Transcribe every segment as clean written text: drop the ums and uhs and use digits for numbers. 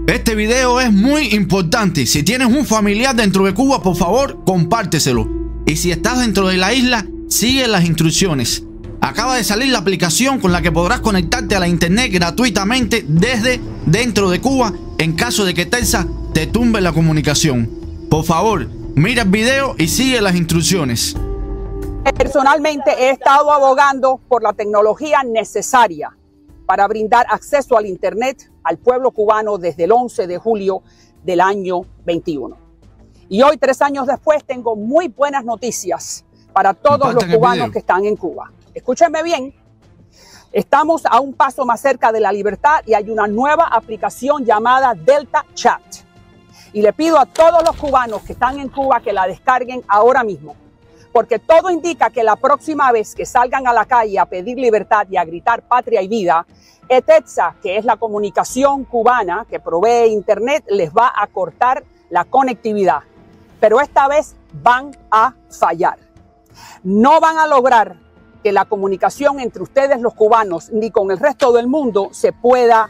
Este video es muy importante. Si tienes un familiar dentro de Cuba, por favor, compárteselo. Y si estás dentro de la isla, sigue las instrucciones. Acaba de salir la aplicación con la que podrás conectarte a la internet gratuitamente desde dentro de Cuba en caso de que Telsa te tumbe la comunicación. Por favor, mira el video y sigue las instrucciones. Personalmente he estado abogando por la tecnología necesaria para brindar acceso al internet al pueblo cubano desde el 11 de julio del año 21. Y hoy, 3 años después, tengo muy buenas noticias para todos los cubanos que están en Cuba. Escúchenme bien, estamos a un paso más cerca de la libertad y hay una nueva aplicación llamada Delta Chat. Y le pido a todos los cubanos que están en Cuba que la descarguen ahora mismo, porque todo indica que la próxima vez que salgan a la calle a pedir libertad y a gritar patria y vida, ETETSA, que es la comunicación cubana que provee internet, les va a cortar la conectividad. Pero esta vez van a fallar. No van a lograr que la comunicación entre ustedes los cubanos ni con el resto del mundo se pueda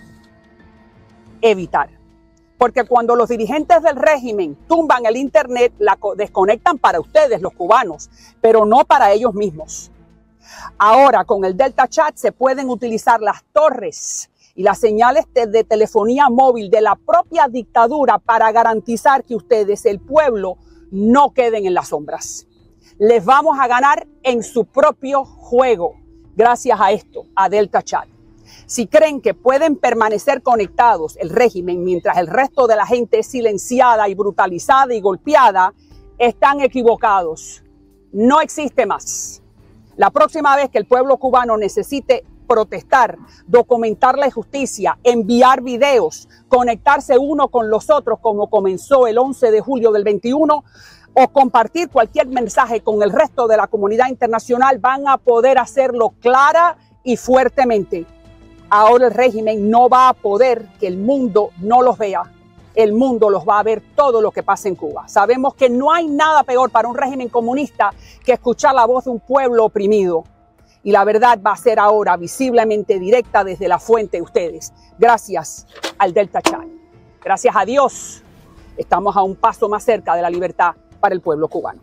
evitar. Porque cuando los dirigentes del régimen tumban el internet, la desconectan para ustedes los cubanos, pero no para ellos mismos. Ahora con el Delta Chat se pueden utilizar las torres y las señales de telefonía móvil de la propia dictadura para garantizar que ustedes, el pueblo, no queden en las sombras. Les vamos a ganar en su propio juego gracias a esto, a Delta Chat. Si creen que pueden permanecer conectados el régimen mientras el resto de la gente es silenciada y brutalizada y golpeada, están equivocados. No existe más. La próxima vez que el pueblo cubano necesite protestar, documentar la injusticia, enviar videos, conectarse uno con los otros como comenzó el 11 de julio del 21, o compartir cualquier mensaje con el resto de la comunidad internacional, van a poder hacerlo clara y fuertemente. Ahora el régimen no va a poder que el mundo no los vea. El mundo los va a ver todo lo que pasa en Cuba. Sabemos que no hay nada peor para un régimen comunista que escuchar la voz de un pueblo oprimido. Y la verdad va a ser ahora visiblemente directa desde la fuente de ustedes. Gracias al Delta Chat. Gracias a Dios, estamos a un paso más cerca de la libertad para el pueblo cubano.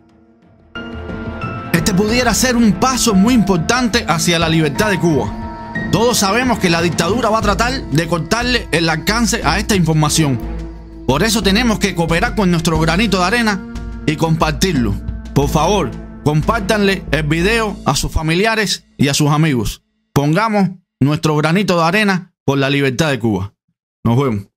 Este pudiera ser un paso muy importante hacia la libertad de Cuba. Todos sabemos que la dictadura va a tratar de cortarle el alcance a esta información. Por eso tenemos que cooperar con nuestro granito de arena y compartirlo. Por favor, compártanle el video a sus familiares y a sus amigos. Pongamos nuestro granito de arena por la libertad de Cuba. Nos vemos.